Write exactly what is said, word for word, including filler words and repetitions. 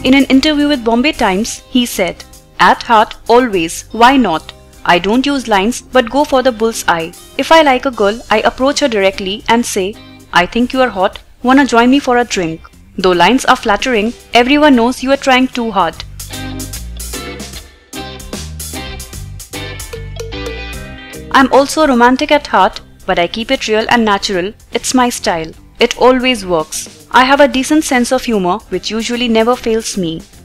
In an interview with Bombay Times, he said, "At heart, always, why not? I don't use lines but go for the bull's eye. If I like a girl, I approach her directly and say, I think you are hot, wanna join me for a drink? Though lines are flattering, everyone knows you are trying too hard." I'm also romantic at heart, but I keep it real and natural. It's my style. It always works. I have a decent sense of humor which usually never fails me.